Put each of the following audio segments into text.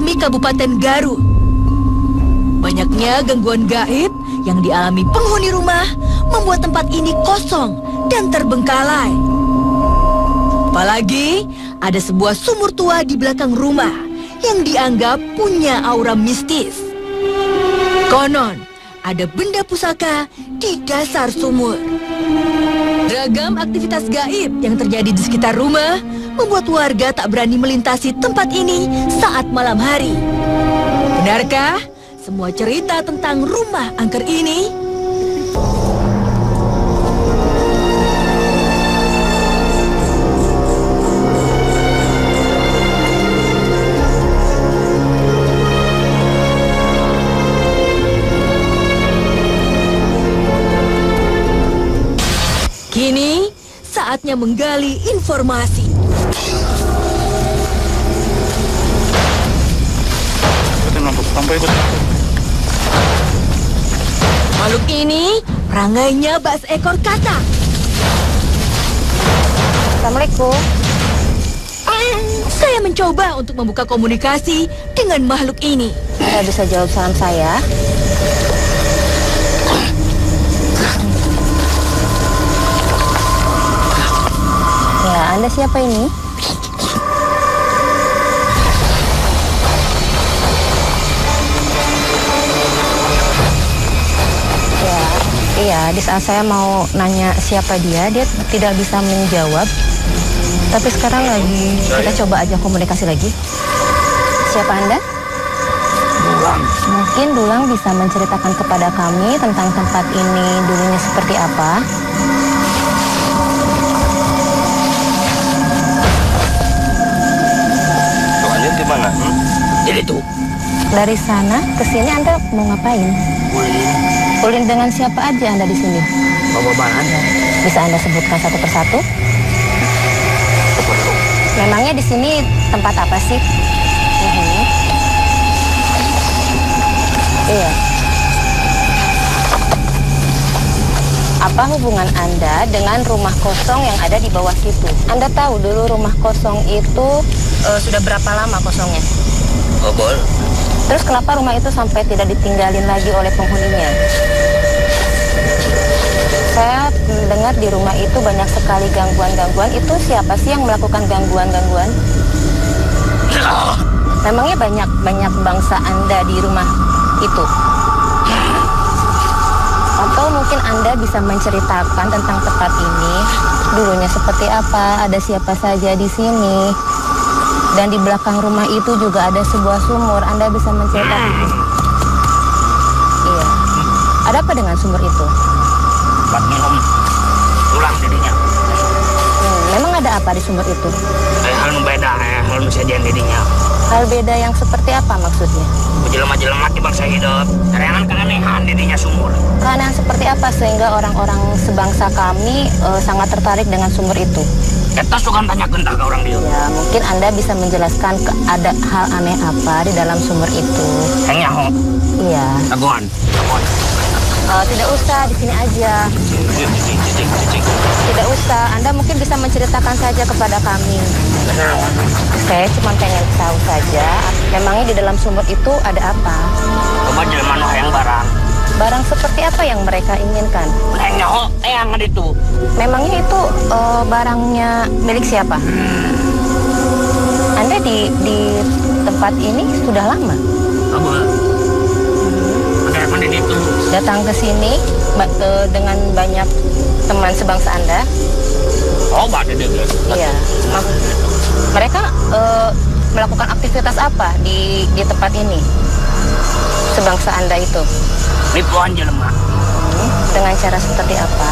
resmi Kabupaten Garut. Banyaknya gangguan gaib yang dialami penghuni rumah membuat tempat ini kosong dan terbengkalai. Apalagi ada sebuah sumur tua di belakang rumah yang dianggap punya aura mistis. Konon, ada benda pusaka di dasar sumur. Beragam aktivitas gaib yang terjadi di sekitar rumah membuat warga tak berani melintasi tempat ini saat malam hari. Benarkah semua cerita tentang rumah angker ini? Kini, saatnya menggali informasi. Makhluk ini perangainya bak seekor katak. Assalamualaikum. Saya mencoba untuk membuka komunikasi dengan makhluk ini. Anda bisa jawab salam saya? Ya, Anda siapa ini? Iya, di saat saya mau nanya siapa dia tidak bisa menjawab. Tapi sekarang lagi kita coba aja komunikasi lagi. Siapa Anda? Dulang. Mungkin Dulang bisa menceritakan kepada kami tentang tempat ini dulunya seperti apa. Soalnya gimana? Jadi tuh. Dari sana ke sini Anda mau ngapain? Ulin dengan siapa aja Anda di sini? Bawa Anda. Bisa Anda sebutkan satu persatu? Memangnya di sini tempat apa sih? Iya. Apa hubungan Anda dengan rumah kosong yang ada di bawah situ? Anda tahu dulu rumah kosong itu sudah berapa lama kosongnya? Bol. Terus kenapa rumah itu sampai tidak ditinggalin lagi oleh penghuninya? Saya mendengar di rumah itu banyak sekali gangguan-gangguan. Itu siapa sih yang melakukan gangguan-gangguan? Memangnya banyak bangsa Anda di rumah itu? Atau mungkin Anda bisa menceritakan tentang tempat ini, dulunya seperti apa, ada siapa saja di sini? Dan di belakang rumah itu juga ada sebuah sumur. Anda bisa menceritakan. Iya. Ada apa dengan sumur itu? Buat minum tulang jadinya. Memang ada apa di sumur itu? Hal beda, hal sajian jadinya. Hal beda yang seperti apa maksudnya? Jelema-jelema di bangsa hidup. Karenan keanehan jadinya sumur. Keanehan seperti apa sehingga orang-orang sebangsa kami sangat tertarik dengan sumur itu? Kita suka tanya ke orang dia. Ya, mungkin Anda bisa menjelaskan ada hal aneh apa di dalam sumur itu. Hanya ho. Iya. Taguan. Tidak usah, di sini aja. Tidak usah, Anda mungkin bisa menceritakan saja kepada kami. Saya cuma pengen tahu saja, memangnya di dalam sumur itu ada apa? Coba jelema yang barang. Barang seperti apa yang mereka inginkan? Hanya ho, yang ada itu. Memangnya itu barangnya milik siapa? Anda di tempat ini sudah lama? Apa? Ada itu. Datang ke sini dengan banyak teman sebangsa Anda? Oh, ada dia. Iya. Mereka melakukan aktivitas apa di tempat ini? Sebangsa Anda itu? Nipuan jelema. Dengan cara seperti apa?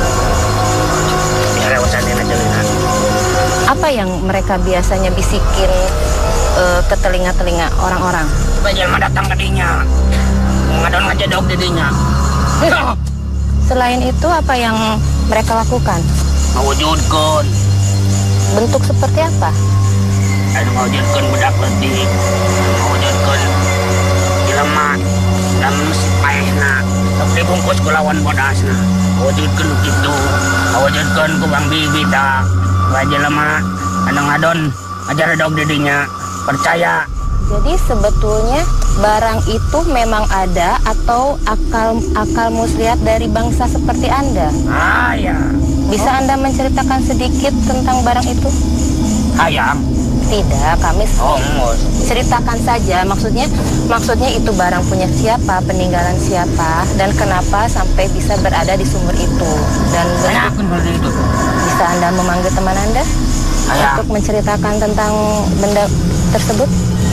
Apa yang mereka biasanya bisikin ke telinga-telinga orang-orang? Supaya jelema datang ke dinya. Mengadon aja dog didinya. Selain itu apa yang mereka lakukan? Mewujudkan. Bentuk seperti apa? Mewujudkan budak letih. Mewujudkan jelema dan musik paehna. Tapi bungkus ku lawan bodasna. Mewujudkan gitu. Mewujudkan ku bang bibi tak. Supaya jelema anu ngadon ajar dog didinya. Percaya Jadi sebetulnya barang itu memang ada atau akal muslihat dari bangsa seperti Anda? Ya. Bisa Anda menceritakan sedikit tentang barang itu? Hayang. Tidak, kami ceritakan saja. Maksudnya itu barang punya siapa, peninggalan siapa, dan kenapa sampai bisa berada di sumur itu. Dan bisa Anda memanggil teman Anda untuk menceritakan tentang benda tersebut?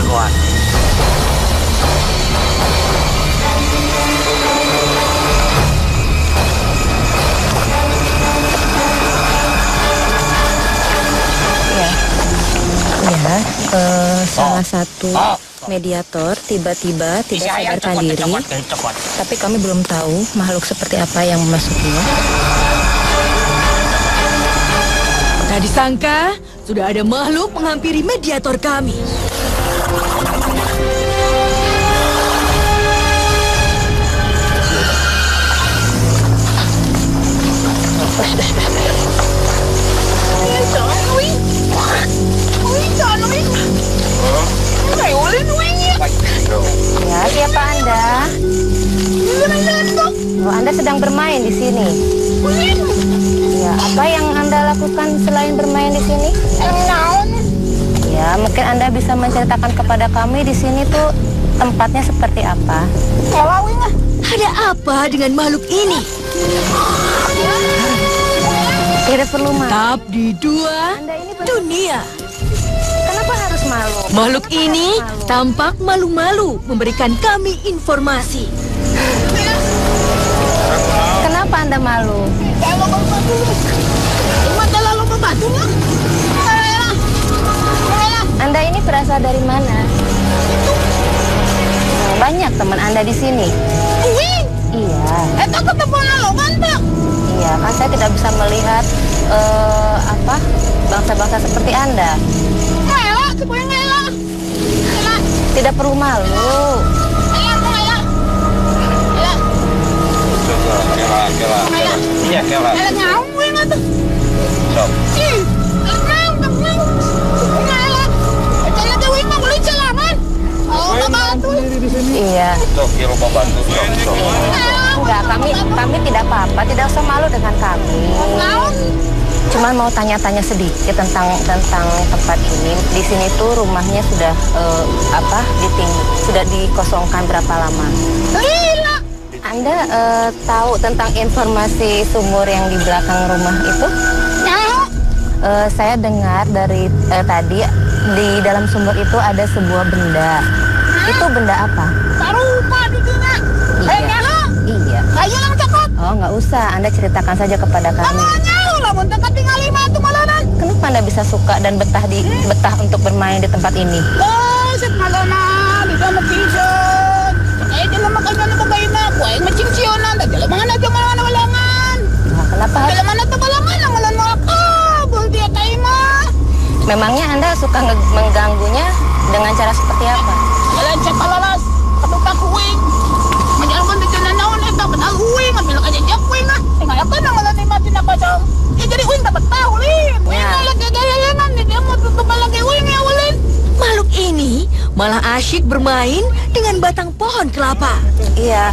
Salah satu mediator tiba-tiba tidak sadarkan diri, tapi kami belum tahu makhluk seperti apa yang memasukinya. Tak disangka, sudah ada makhluk menghampiri mediator kami. Ya, siapa Anda? Oh, Anda sedang bermain di sini. Ya, apa yang Anda lakukan selain bermain di sini? Ya, mungkin Anda bisa menceritakan kepada kami di sini tuh tempatnya seperti apa? Ada apa dengan makhluk ini? Tidak perlu malu. Tetap di dua dunia. Kenapa harus malu? Makhluk ini tampak malu-malu memberikan kami informasi. Kenapa Anda malu? Anda ini berasal dari mana? Banyak teman Anda di sini. Iya. Iya, kan saya tidak bisa melihat bangsa-bangsa seperti Anda. Tidak perlu malu. Iya. Enggak, kami tidak apa-apa, tidak usah malu dengan kami. Cuman mau tanya-tanya sedikit tentang tempat ini. Di sini tuh rumahnya sudah sudah dikosongkan berapa lama? Anda tahu tentang informasi sumur yang di belakang rumah itu? Saya dengar dari tadi di dalam sumur itu ada sebuah benda. Itu benda apa? Iya. Oh, nggak usah. Anda ceritakan saja kepada kami. Kenapa Anda bisa suka dan betah untuk bermain di tempat ini? Kenapa? Memangnya Anda suka mengganggunya dengan cara seperti apa? Makhluk ini malah asyik bermain dengan batang pohon kelapa. Iya.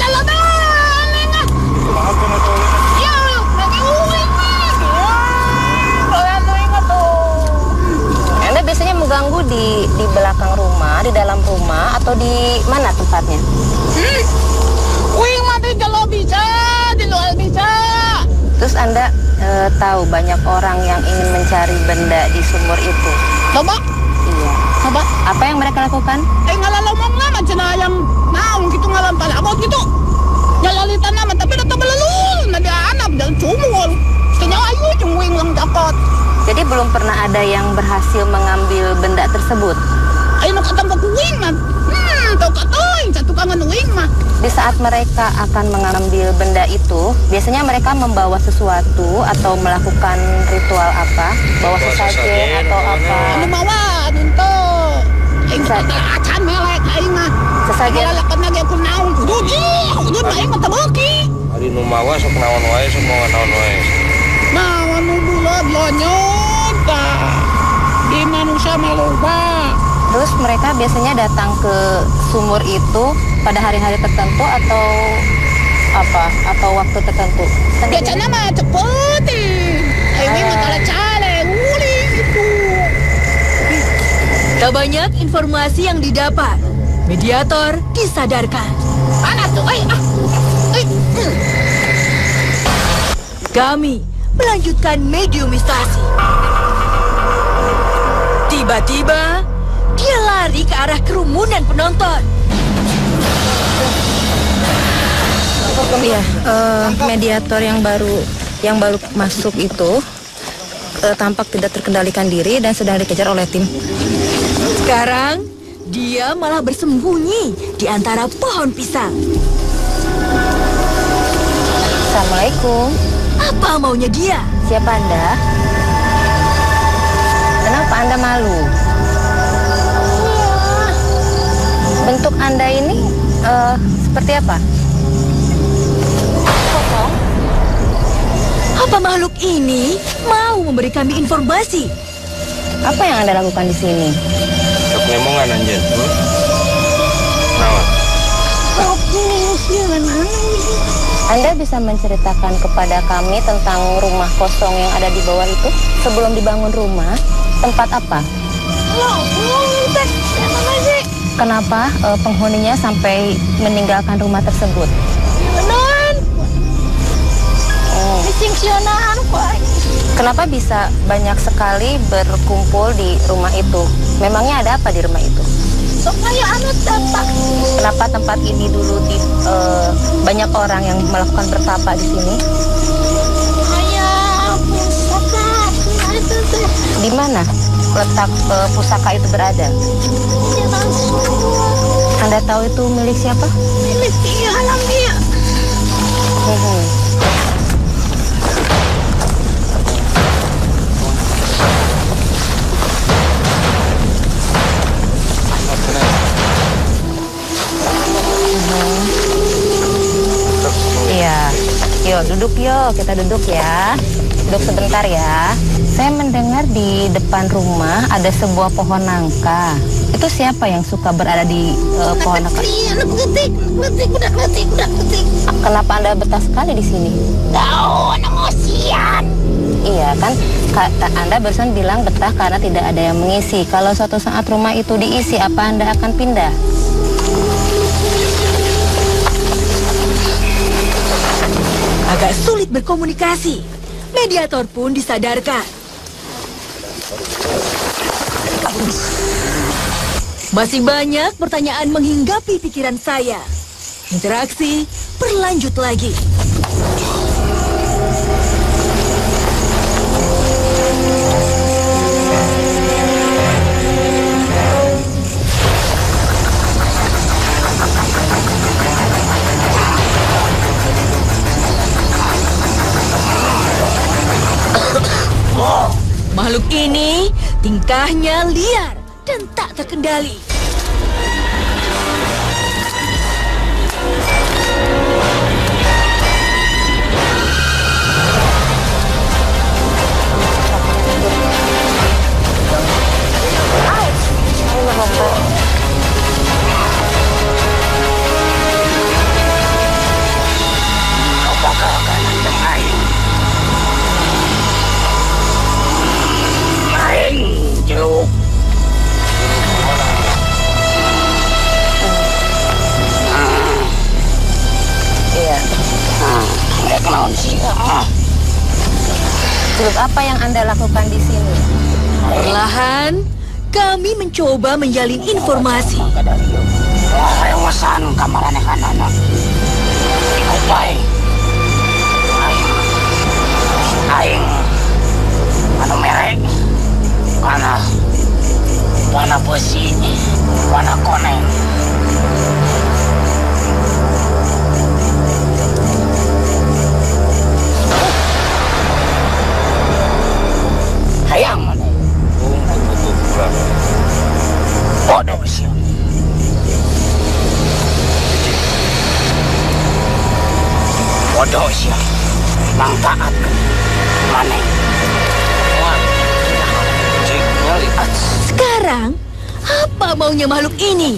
Anda biasanya mengganggu di belakang rumah, di dalam rumah, atau di mana tempatnya? Terus Anda tahu banyak orang yang ingin mencari benda di sumur itu? Coba. Iya. Coba. Apa yang mereka lakukan? Ngalalomong naman sila yang naong gitu ngalam pala. Abot gitu. Nyalalitan naman tapi datang belulul. Nadianap dan cumul. Kanya ayo cumuing lang dakot. Jadi belum pernah ada yang berhasil mengambil benda tersebut? Ay nakatang pagkuwing man. Tau katoy. Sa tukangan uwing mah. Di saat mereka akan mengambil benda itu, biasanya mereka membawa sesuatu atau melakukan ritual apa? Bawa sesajen atau apa? Ano mawa dito. Ay nakatalaatan melek ay mah. Sesajen. Malalakad na gyud kun naong kudud. Kudud na ay matabaki. Ari nu mawa sok naon wae sok mga naon wae. Nawan mo bulad lonyod ka. Di manusia maluba. Terus mereka biasanya datang ke sumur itu pada hari-hari tertentu atau apa? Atau waktu tertentu? Biasanya mah cepet ini mah kalau cale, uli gitu. Tak banyak informasi yang didapat. Mediator disadarkan. Panas tuh, Kami melanjutkan mediumisasi. Tiba-tiba, dia lari ke arah kerumunan penonton. Iya, mediator yang baru masuk itu tampak tidak terkendalikan diri dan sedang dikejar oleh tim. Sekarang, dia malah bersembunyi di antara pohon pisang. Assalamualaikum. Apa maunya dia? Siapa Anda? Kenapa Anda malu? Bentuk Anda ini seperti apa? Kosong. Apa makhluk ini mau memberi kami informasi? Apa yang Anda lakukan di sini? Sok ngemongan anjir. Nawa. Anda bisa menceritakan kepada kami tentang rumah kosong yang ada di bawah itu? Sebelum dibangun rumah, tempat apa? Kenapa penghuninya sampai meninggalkan rumah tersebut? Kenapa bisa banyak sekali berkumpul di rumah itu? Memangnya ada apa di rumah itu? Kenapa tempat ini dulu banyak orang yang melakukan bertapa di sini? Di mana letak pusaka itu berada? Anda tahu itu milik siapa? Milik dia, alam dia. Iya, yuk duduk yuk, kita duduk ya. Duduk sebentar ya. Saya mendengar di depan rumah ada sebuah pohon nangka. Itu siapa yang suka berada di pohon nangka? Letik. Kenapa Anda betah sekali di sini? Tahu, emosian. Iya kan, Anda barusan bilang betah karena tidak ada yang mengisi. Kalau suatu saat rumah itu diisi, apa Anda akan pindah? Agak sulit berkomunikasi. Mediator pun disadarkan. Masih banyak pertanyaan menghinggapi pikiran saya. Interaksi berlanjut lagi. Makhluk ini tingkahnya liar dan tak terkendali. Terus apa yang Anda lakukan di sini? Perlahan, kami mencoba menjalin informasi. Ayo wasan kamaran anak-anak. Ikut baik. Aing. Anu merek. Warna besi. Warna koneng. Hayang mana? Bodoh sih. Bodoh sih. Manfaat mana? Sekarang, Apa maunya makhluk ini?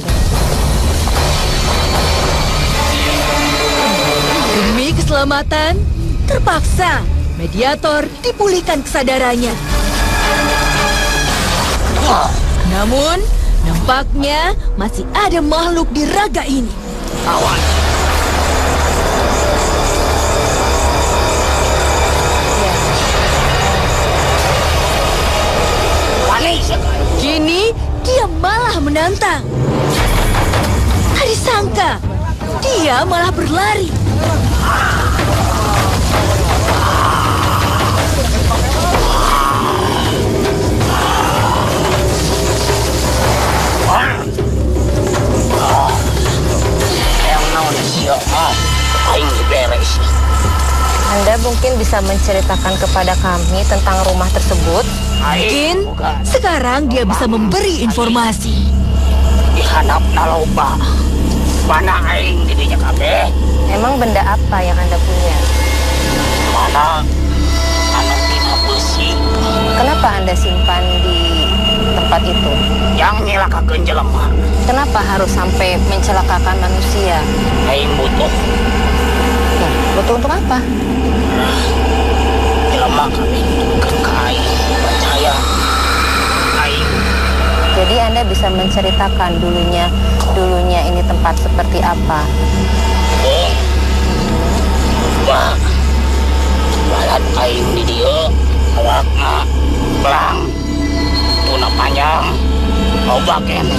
Demi keselamatan, terpaksa Mediator dipulihkan kesadarannya. Namun, nampaknya masih ada makhluk di raga ini. Awan. Kini, dia malah menantang. Tak disangka, dia malah berlari. Anda mungkin bisa menceritakan kepada kami tentang rumah tersebut? Mungkin sekarang dia bisa memberi informasi. Di handapna loba. Mana aing didinya kabeh? Emang benda apa yang Anda punya? Mana anu tina besi Kenapa Anda simpan di tempat itu? yang nyelakakeun jelema. Kenapa harus sampai mencelakakan manusia? Aing butuh Butuh untuk apa? jelema kabeh ditukeun ka aing. Percaya aing. Jadi Anda bisa menceritakan dulunya ini tempat seperti apa? Wah, balat aing di dieu awakna belang, tuna panjang, loba keneh.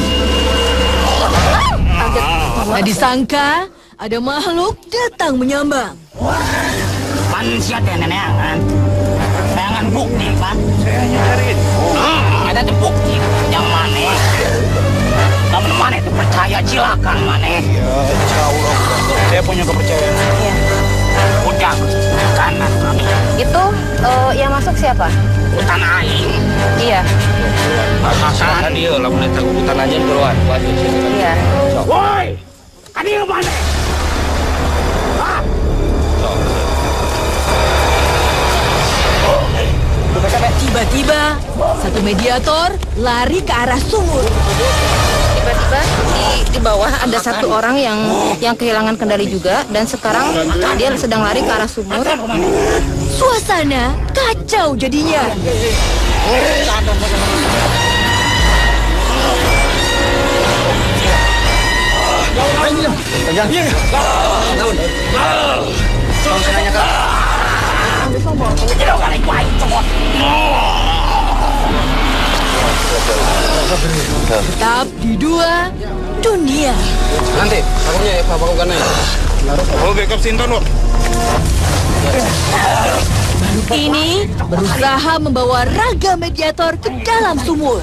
Tak disangka, ada makhluk datang menyambang. Manusia teh neneangan. Neneangan bukti kan? Saya hanya cariin. Ada tuh bukti yang maneh. Namun maneh tuh percaya silakan maneh. Ya, insya Allah. Saya punya kepercayaan. Iya. Udah kanan kami. Itu yang masuk siapa? Hutan aing. Iya. Masalah dia lah meneta hutan aja keluar. Iya. Woi, kadieu maneh. Tiba-tiba, satu mediator lari ke arah sumur. Tiba-tiba di bawah ada satu orang yang kehilangan kendali juga, dan sekarang dia sedang lari ke arah sumur. Suasana kacau jadinya. Tetap di dua dunia. Nanti, sakurnya ya, Pak Pakukannya. Oh, backup Sinton, Lord. Makhluk ini berusaha membawa raga mediator ke dalam sumur.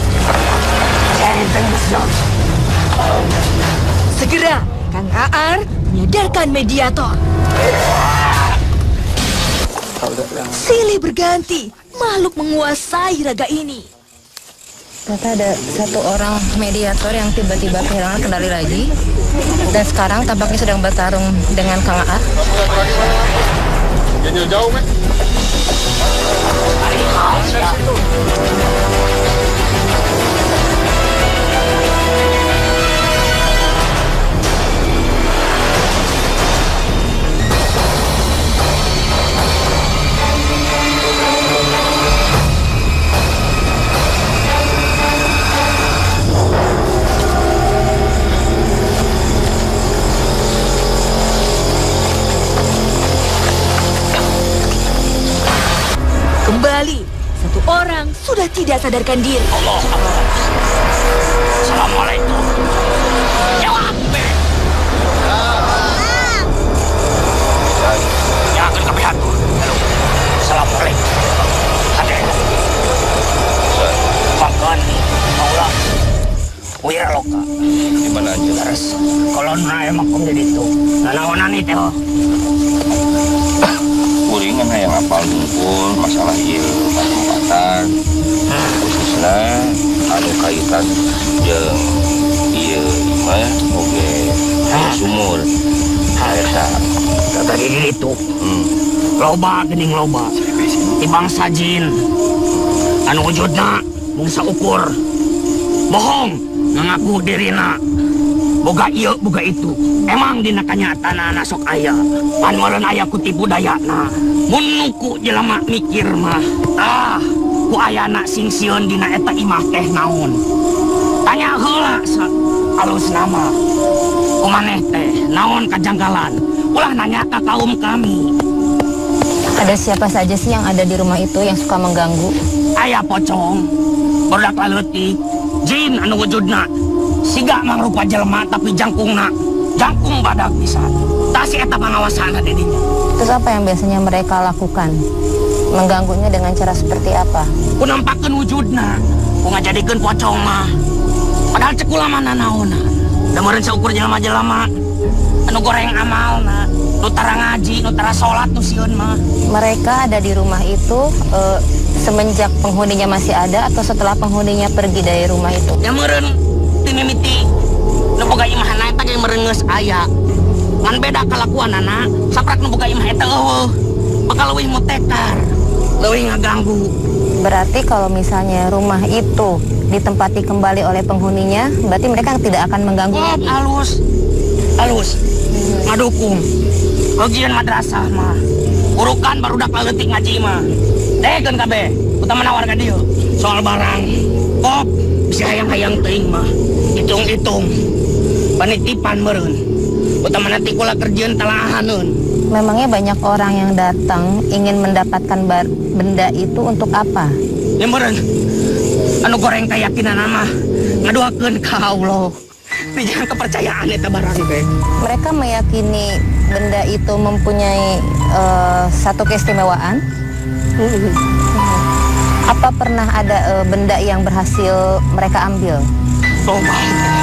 Segera, Kang Aar menyadarkan mediator. Silih berganti, makhluk menguasai raga ini. Ternyata ada satu orang mediator yang tiba-tiba kehilangan kendali lagi, dan sekarang tampaknya sedang bertarung dengan Kang Aar. Jauh, Mek. Kembali, satu orang sudah tidak sadarkan diri. Allah. Assalamualaikum. Jawab. Ya, akan kami hantu. Halo. Assalamualaikum. Ada. Makan. Maulah. Wira loka. Di mana aja? Terus, kalau naya makum di itu. Nanawanan itu. Kuringan yang apal ngumpul masalah ieu tempatan khususnya anu kaitan jeung ieu mah oge sumur eta tadi di itu. Loba gening loba. Tibang sajin anu wujudna mung saukur Bohong, ngaku dirina. Boga iya, boga itu. Emang dina kanyataana sok aya. Pan meureun aya ku tipu dayana. Mun nuku jelema mikir mah, ku ayana sing sieun dina eta imah teh naon. Tanya heula alus nama. Kumaneh teh naon kajanggalan. Ulah nanya ke kaum kami. Ada siapa saja sih yang ada di rumah itu yang suka mengganggu? Aya pocong, barudak leutik, jin anu wujudna. Siga mangrupa jelema tapi jangkung badak pisan. Tah si eta pangawasana di dinya. Terus apa yang biasanya mereka lakukan? Mengganggunya dengan cara seperti apa? Ku nampakeun wujudna, ku ngajadikeun pocong mah. Padahal cek ulah mana naonna. Da meureun saukur jelema-jelema anu goreng amalna, nu tara ngaji, nu tara salat nu sieun mah. Mereka ada di rumah itu semenjak penghuninya masih ada atau setelah penghuninya pergi dari rumah itu? Ya meureun mimiti nu boga imahna eta ge meureun geus aya. Ngan beda kalakuanana, saprak nu boga imah eta eueuh. Bakal leuwih mutekar, leuwih ngaganggu. Berarti kalau misalnya rumah itu ditempati kembali oleh penghuninya, berarti mereka tidak akan mengganggu lagi. Halus. Ngadukung. Bagian madrasah mah. Urukan barudak leutik ngaji mah. Dekeun kabeh, utamana warga dieu. Soal barang, kok bisa hayang-hayang teuing mah. Hitung-hitung. Panitipan meureun. Utamana ti kula kerjeun talahaneun. Memangnya banyak orang yang datang ingin mendapatkan benda itu untuk apa? Ya meureun. Anu goreng keyakinan mah ngaduakeun ka Allah. Jangan kepercayaan eta barang teh. Mereka meyakini benda itu mempunyai satu keistimewaan. Apa pernah ada benda yang berhasil mereka ambil? Tobat.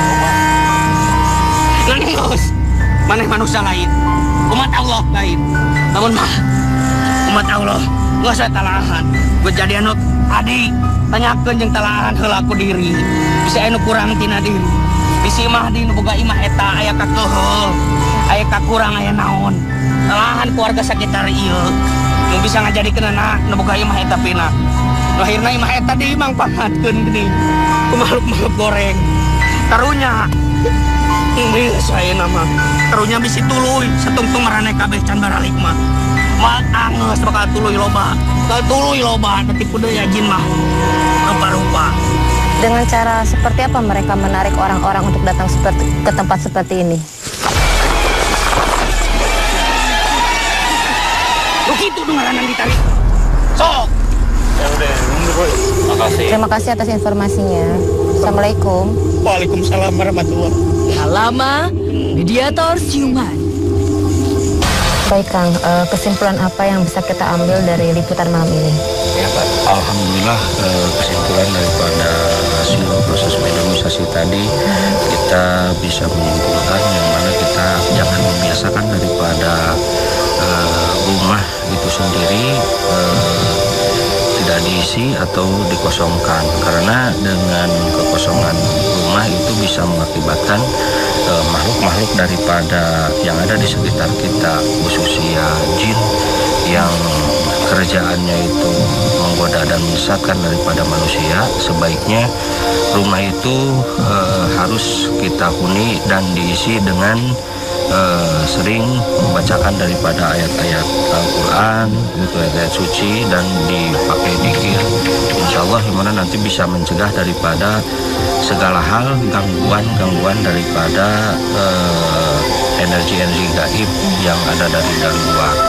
Nangis. Maneh manusia lain. Umat Allah lain. Namun mah umat Allah geus talahan. Geus jadi anu adi tanyakeun jeung talahan heula ku diri. Bisa anu kurang tina diri. Bisi mah di nu boga imah eta aya kakeuheul. Aya kakurang aya naon. Talahan keluarga sekitar ieu nu bisa ngajadikeun anak nu boga imah eta pina. Lahirna imah eta dimangpaatkeun geuning ku makhluk-makhluk goreng. Karunya geus ayeuna mah. Karunya bisi tuluy satungtung marane kabeh can baralik mah. Mak angeus bakal tuluy loba. Bakal tuluy loba tipu deui jin mah. Rupa-rupa. Dengan cara seperti apa mereka menarik orang-orang untuk datang ke tempat seperti ini? Begitu dengaran ditarik. Sok. Ya udah, makasih. Terima kasih atas informasinya. Assalamualaikum. Waalaikumsalam warahmatullahi. Alama, mediator siuman. Baik Kang, kesimpulan apa yang bisa kita ambil dari liputan malam ini? Ya Pak, alhamdulillah kesimpulan daripada hasil proses mediumisasi tadi kita bisa menyimpulkan yang mana kita jangan membiasakan daripada rumah itu sendiri tidak diisi atau dikosongkan, karena dengan kekosongan rumah itu bisa mengakibatkan makhluk-makhluk daripada yang ada di sekitar kita, khususnya jin yang kerjaannya itu menggoda dan menyesatkan daripada manusia. Sebaiknya rumah itu harus kita huni dan diisi dengan sering membacakan daripada ayat-ayat Al-Quran, gitu, ayat suci, dan dipakai dzikir. Insya Allah gimana nanti bisa mencegah daripada segala hal gangguan daripada energi-energi gaib yang ada dari luar.